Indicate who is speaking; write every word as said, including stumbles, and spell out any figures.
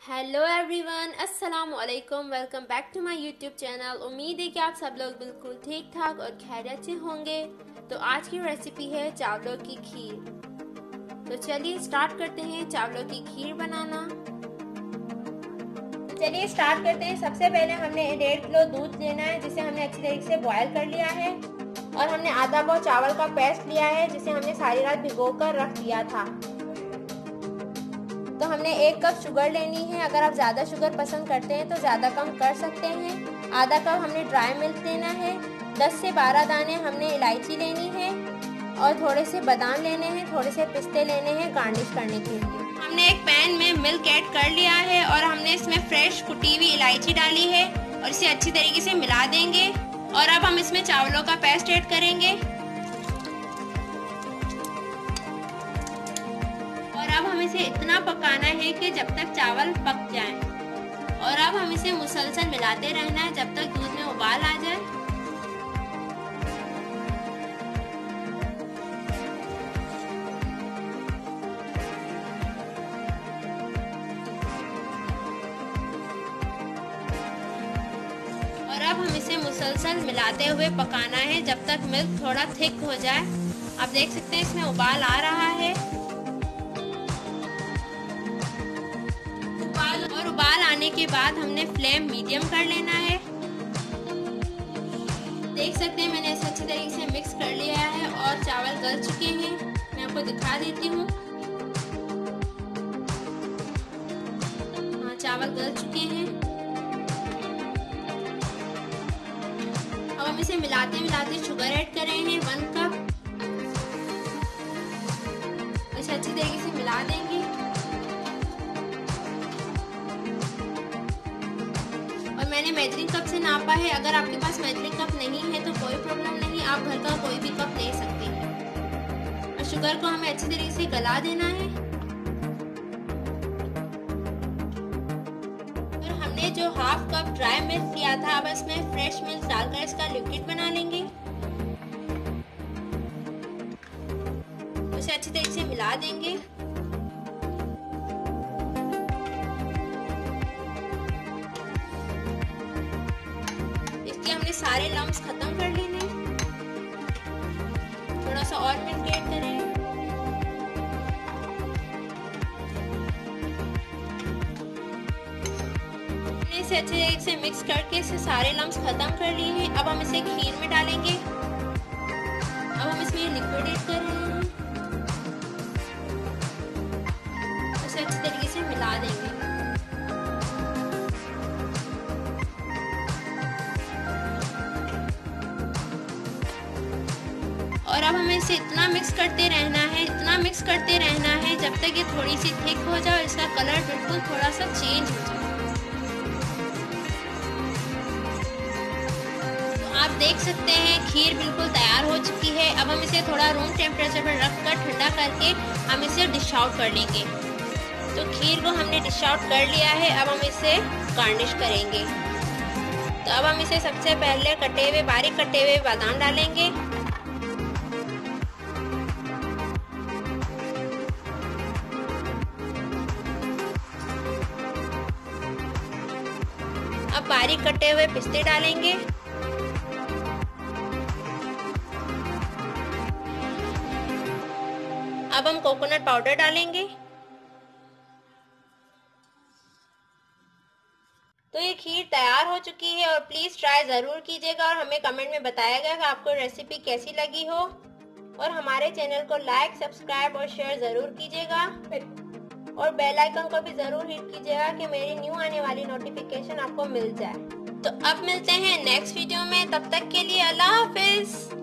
Speaker 1: Hello everyone, अस्सलाम वालेकुम। Welcome back to my YouTube channel. उम्मीद है कि आप सब लोग बिल्कुल ठीक ठाक और खैरियत से होंगे। तो आज की रेसिपी है चावलों की खीर। तो चलिए स्टार्ट करते हैं चावलों की खीर बनाना।
Speaker 2: चलिए स्टार्ट करते हैं। सबसे पहले हमने डेढ़ किलो दूध लेना है, जिसे हमने अच्छी तरीके से बॉयल कर लिया है। और हमने आधा पाव चावल का पेस्ट लिया है, जिसे हमने सारी रात भिगो कर रख दिया था। तो हमने एक कप शुगर लेनी है। अगर आप ज़्यादा शुगर पसंद करते हैं तो ज़्यादा कम कर सकते हैं। आधा कप हमने ड्राई मिल्क लेना है। दस से बारह दाने हमने इलायची लेनी है और थोड़े से बादाम लेने हैं, थोड़े से पिस्ते लेने हैं गार्निश करने के लिए। हमने एक पैन में मिल्क ऐड कर लिया है और हमने इसमें फ्रेश कुटी हुई इलायची डाली है और इसे अच्छी तरीके से मिला देंगे। और अब हम इसमें चावलों का पेस्ट ऐड करेंगे। और अब हम इसे इतना पकाना है कि जब तक चावल पक जाएं। और अब हम इसे मुसलसल मिलाते रहना है जब तक दूध में उबाल आ जाए। और अब हम इसे मुसलसल मिलाते हुए पकाना है जब तक मिल्क थोड़ा थिक हो जाए। आप देख सकते हैं इसमें उबाल आ रहा है। और उबाल आने के बाद हमने फ्लेम मीडियम कर लेना है। देख सकते हैं मैंने इसे अच्छी तरीके से मिक्स कर लिया है और चावल गल चुके हैं। मैं आपको दिखा देती हूँ। हाँ, चावल गल चुके हैं। अब हम इसे मिलाते मिलाते शुगर ऐड कर रहे हैं वन कप। इसे अच्छी तरीके से मिला देंगे। और मैंने मेजरिंग कप से नापा है। अगर आपके पास मेजरिंग कप नहीं है तो कोई प्रॉब्लम नहीं, आप घर का कोई भी कप ले सकते हैं। और शुगर को हमें अच्छी तरीके से गला देना है। और हमने जो हाफ कप ड्राई मिल्क लिया था, अब इसमें फ्रेश मिल्क डालकर इसका लिक्विड बना लेंगे। उसे अच्छी तरीके से मिला देंगे। हमने सारे लम्स खत्म कर लेने। थोड़ा सा और मिल्क ऐड करें। हमने इसे अच्छे तरीके से मिक्स करके इसे सारे लम्स खत्म कर लिए हैं। अब हम इसे खीर में डालेंगे। अब हम इसमें लिक्विड ऐड कर रहे हैं। इसे अच्छे तरीके से मिला देंगे। और अब हमें इसे इतना मिक्स करते रहना है, इतना मिक्स करते रहना है जब तक ये थोड़ी सी थिक हो जाए, इसका कलर बिल्कुल थोड़ा सा चेंज हो जाए। तो आप देख सकते हैं खीर बिल्कुल तैयार हो चुकी है। अब हम इसे थोड़ा रूम टेम्परेचर पर रखकर ठंडा करके हम इसे डिश आउट कर लेंगे। तो खीर को हमने डिश आउट कर लिया है। अब हम इसे गार्निश करेंगे। तो अब हम इसे सबसे पहले कटे हुए बारीक कटे हुए बादाम डालेंगे। अब बारीक कटे हुए पिस्ते डालेंगे। अब हम कोकोनट पाउडर डालेंगे। तो ये खीर तैयार हो चुकी है और प्लीज ट्राई जरूर कीजिएगा और हमें कमेंट में बताइएगा कि आपको रेसिपी कैसी लगी हो। और हमारे चैनल को लाइक, सब्सक्राइब और शेयर जरूर कीजिएगा और बेल आइकन को भी जरूर हिट कीजिएगा कि मेरी न्यू आने वाली नोटिफिकेशन आपको मिल जाए। तो अब मिलते हैं नेक्स्ट वीडियो में। तब तक के लिए अल्लाह हाफिज।